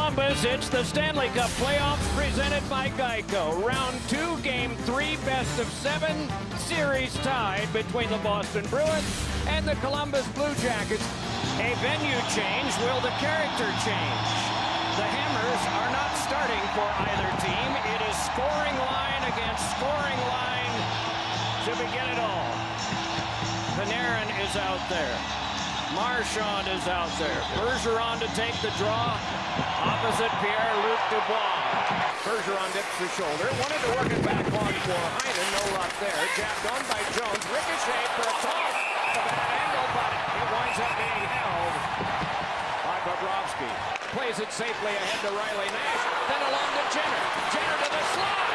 Columbus, it's the Stanley Cup Playoffs presented by Geico. Round 2, Game 3, best-of-7, series tied between the Boston Bruins and the Columbus Blue Jackets. A venue change, will the character change? The Hammers are not starting for either team. It is scoring line against scoring line to begin it all. Panarin is out there. Marchand is out there. Bergeron to take the draw. Opposite Pierre-Luc Dubois. Bergeron dips the shoulder. Wanted to work it back on for Heinen. No luck there. Jabbed on by Jones. Ricochet for a toss. The bad angle, but it winds up being held by Bobrovsky. Plays it safely ahead to Riley Nash. Then along to Jenner. Jenner to the slot.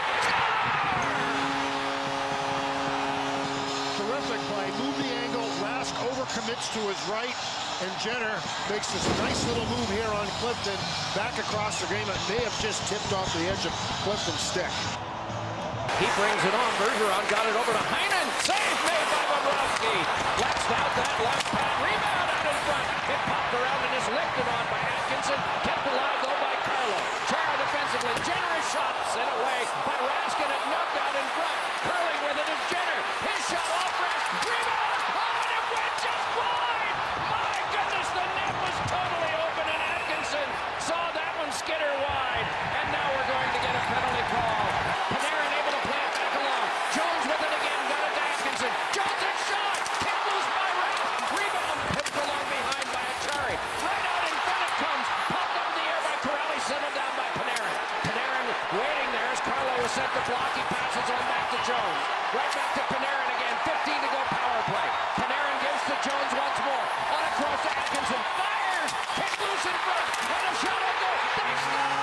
Terrific play. Move the angle. Rask overcommits to his right, and Jenner makes this nice little move here on Clifton. Back across the game. It may have just tipped off the edge of Clifton's stick. He brings it on. Bergeron got it over to Heinen. Save made by Bobrovsky. Waxed out that left pad. Rebound out in front. It popped around and is lifted on by Atkinson. Kept alive though by Carlo. Chara defensively. Generous shot sent away by Rask, and it knocked out in front. Curling with it is Jenner. His shot off Rask. Rebound. Oh, and it went just wide. My goodness, the net was totally open, and Atkinson saw that one skitter wide. And now we're going to get a penalty call. Panarin able to play it back along. Jones with it again. Got it to Atkinson. Jones a shot. Kick loose by Rask. Rebound. Hooked along behind by Achari. Right out in front it comes. Popped up in the air by Corelli. Settled down by Panarin. Panarin waiting there as Carlo was set to block. He passes on back to Jones. Right back to Panarin again. 15 to go power play. Panarin gives to Jones once more. On across to Atkinson. Fires. Kick loose in front. And a shot on goal. They score!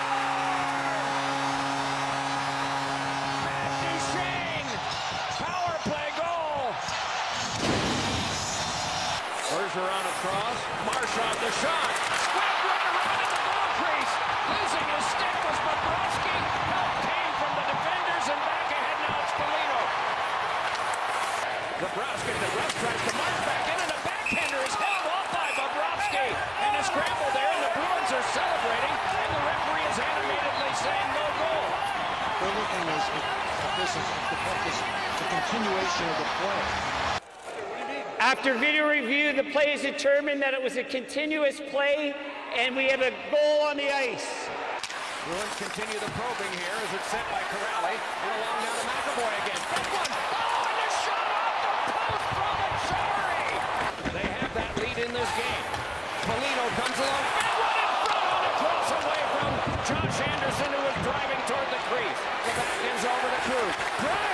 Matt Duchene. Power play goal. Bergeron across. Marchand the shot. Squib right around in the goal crease. Losing his stick was Bobrovsky. Help came from the defenders, and back ahead now it's Foligno. Bobrovsky, the ref tries to march back in, and a backhander is held off by Bobrovsky. And a scramble there, and the Bruins are celebrating, and the referee is animatedly saying no goal. They're looking at this as the continuation of the play. After video review, the players determined that it was a continuous play, and we have a goal on the ice. Bruins continue the probing here as it's sent by Corelli. And along now to McAvoy again. That one! Oh, and a shot off the post from Achari! They have that lead in this game. Foligno comes along. Big one in front on a cross away from Josh Anderson, who was driving toward the crease. The back ends over to Cruz.